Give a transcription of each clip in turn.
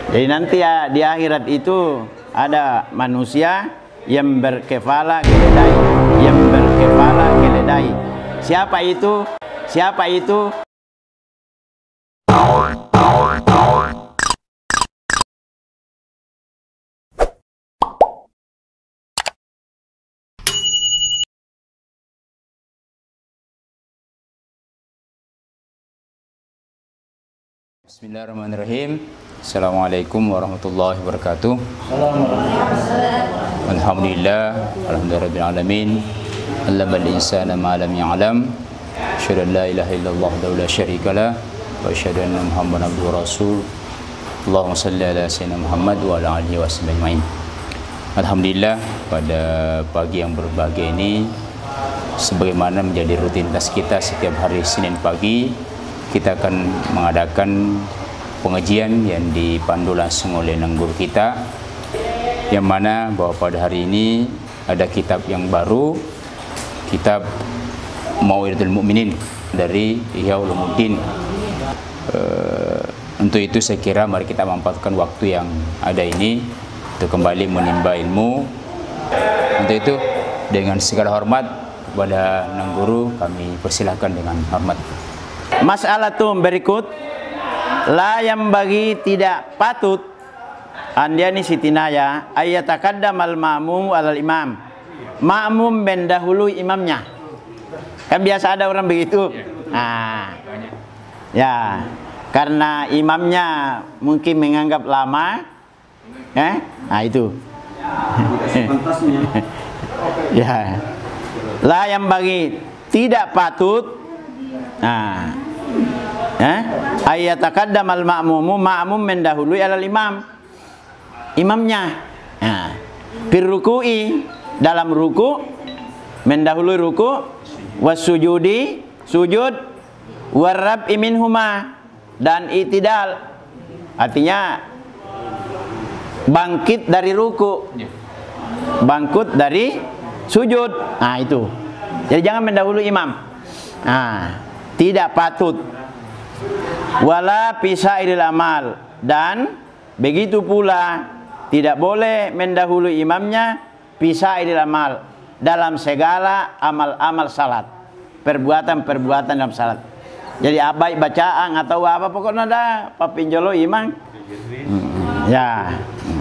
Jadi nanti ya di akhirat itu ada manusia yang berkepala keledai, yang berkepala keledai. Siapa itu? Siapa itu? Bismillahirrahmanirrahim. Assalamualaikum warahmatullahi wabarakatuh. Alhamdulillah, alhamdulillahirabbil alamin. Allamal insana ma lam ya'lam. Asyhadu an la ilaha illallah wa la syarikalah wa asyhadu anna Muhammadan abduhu wa rasul. Allahumma shalli ala sayyidina Muhammad wa ala alihi wasallam. Alhamdulillah, pada pagi yang berbahagia ini, sebagaimana menjadi rutinitas kita setiap hari Senin pagi, kita akan mengadakan pengajian yang dipandu langsung oleh guru kita, yang mana bahwa pada hari ini ada kitab yang baru, kitab Mau'izatul Mu'minin dari Ihya Ulumuddin. Untuk itu saya kira mari kita manfaatkan waktu yang ada ini untuk kembali menimba ilmu. Untuk itu dengan segala hormat kepada guru kami persilahkan dengan hormat. Masalah tuh berikut, la yang bagi tidak patut andiani sitinaya ayatakaddam al ma'mum alal imam, makmum mendahului imamnya. Kan biasa ada orang begitu. Nah, ya karena imamnya mungkin menganggap lama, nah itu. Ya, la yang bagi tidak patut. Nah, ayatakaddam al ma'mumu, ma'mum mendahului alal imam, imamnya. Nah, firruku'i, dalam ruku, mendahului ruku, wasujudi, sujud, warrab'i minhuma, dan itidal, artinya bangkit dari ruku, bangkit dari sujud. Nah itu, jadi jangan mendahului imam. Nah, tidak patut. Wala pisairil amal, dan begitu pula tidak boleh mendahului imamnya pisairil amal dalam segala amal-amal salat, perbuatan-perbuatan dalam salat. Jadi abai bacaan atau apa pokoknya ada papinjolo imam. Ya.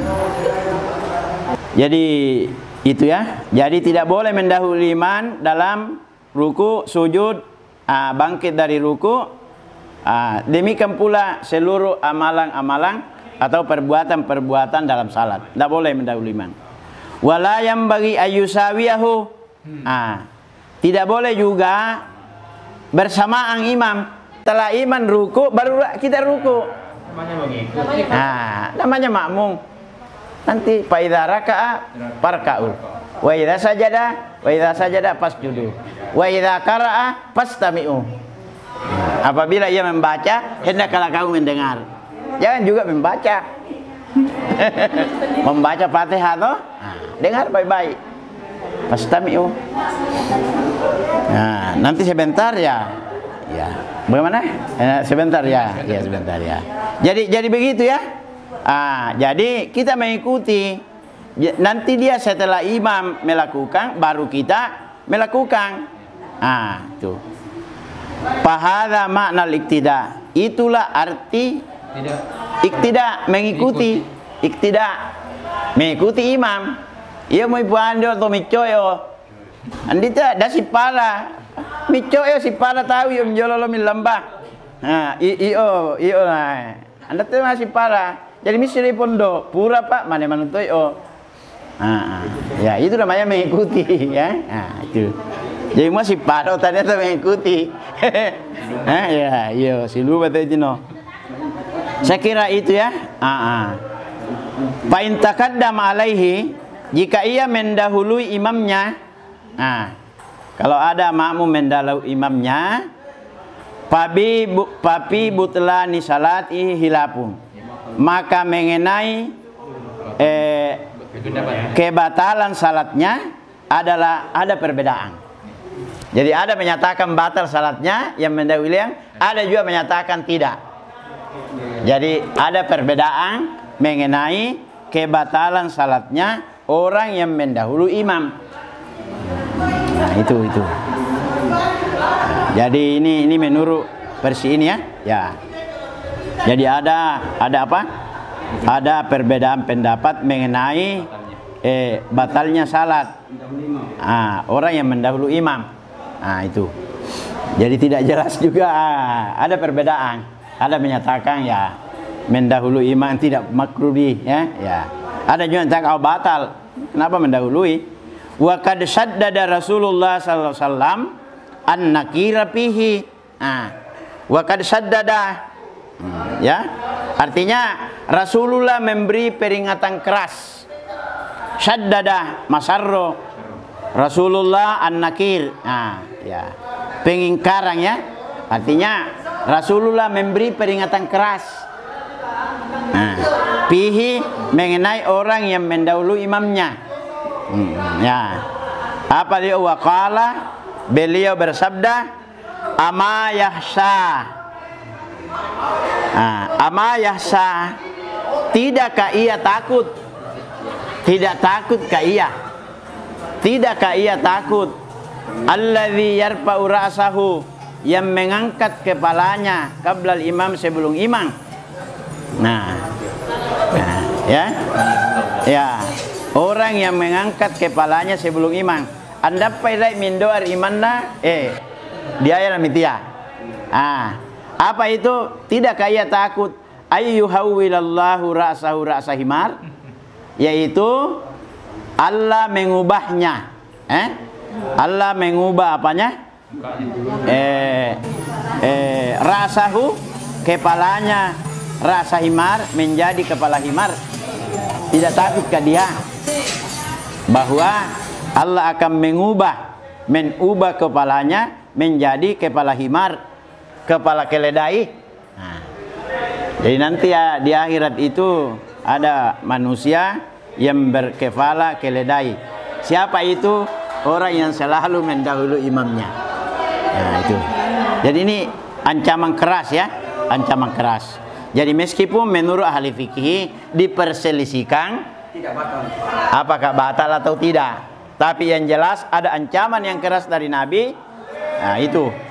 Jadi itu ya. Jadi tidak boleh mendahului imam dalam ruku, sujud, bangkit dari ruku, demikian pula seluruh amalan-amalan atau perbuatan-perbuatan dalam salat. Tidak boleh mendahului imam. Wala yang bagi ayusawiyahu, tidak boleh juga bersamaan imam. Setelah imam ruku, baru kita ruku. Namanya makmum. Nanti fa idza raka'a farka'u, wa idza sajada fasjudu, wa idza qara'a fastami'u. Apabila ia membaca, hendaklah kamu mendengar. Jangan juga membaca. Membaca Fatihah toh, dengar baik-baik. Fastami'u. Nah, nanti sebentar ya. Ya. Bagaimana? Sebentar ya. Ya, sebentar ya. Jadi begitu ya. Jadi kita mengikuti. Nanti dia setelah imam melakukan, baru kita melakukan. Itu. Fahadha makna iktida. Itulah arti iktida, mengikuti. Iktida, mengikuti imam. Ia mau ipuando atau micoyo. Andita dah si pala. Micoyo si pala tahu yang jololo milambah. Iyo lah. Anda tuh masih pala. Jadi misteri pondok pura pak mana manutoy ya itu namanya mengikuti ya. Itu jadi masih paro ternyata mengikuti. Ya iya silu betul no. Saya kira itu ya. Fa in taqaddam alaihi, jika ia mendahului imamnya, kalau ada makmum mendahului imamnya, papi butlani salati hilapun, maka mengenai kebatalan salatnya ada perbedaan. Jadi ada menyatakan batal salatnya yang mendahului, ada juga menyatakan tidak. Jadi ada perbedaan mengenai kebatalan salatnya orang yang mendahului imam. Nah, itu. Jadi ini menurut versi ini ya. Ya. Jadi ada apa? Ada perbedaan pendapat mengenai batalnya salat. Orang yang mendahului imam. Nah, itu. Jadi tidak jelas juga. Ada perbedaan. Ada menyatakan ya mendahului imam tidak makruhi ya. Ada juga yang cakap batal. Kenapa mendahului? Wa qad shaddada Rasulullah sallallahu alaihi wasallam an-nakira fihi. Wa qad shaddada. Ya. Artinya Rasulullah memberi peringatan keras. Shaddada masarro. Rasulullah an-nakir. Ya. Pengingkaran ya. Artinya Rasulullah memberi peringatan keras. Fihi mengenai orang yang mendahului imamnya. Ya. Apa dia waqala? Beliau bersabda, ama yahsa. Ama yahsa. Tidakkah ia takut? Tidak takutkah ia? Tidakkah ia takut? Alladzi yarfa'u ra'sahu, yang mengangkat kepalanya qablal imam, sebelum imam. Ya, orang yang mengangkat kepalanya sebelum imam. Anda pai min doar imanna dia yang mitia. Apa itu? Tidakkah ia takut ayyuhawwilallahu ra'sahu ra'sa himar, yaitu Allah mengubahnya. Allah mengubah apanya? Ra'sahu, kepalanya, ra'sa himar, menjadi kepala himar. Tidak takutkah dia bahwa Allah akan mengubah kepalanya menjadi kepala himar, kepala keledai? Jadi nanti ya di akhirat itu ada manusia yang berkepala keledai. Siapa itu? Orang yang selalu mendahului imamnya. Itu. Jadi ini ancaman keras ya, ancaman keras. Jadi meskipun menurut ahli fikih diperselisihkan apakah batal atau tidak, tapi yang jelas ada ancaman yang keras dari Nabi. Itu.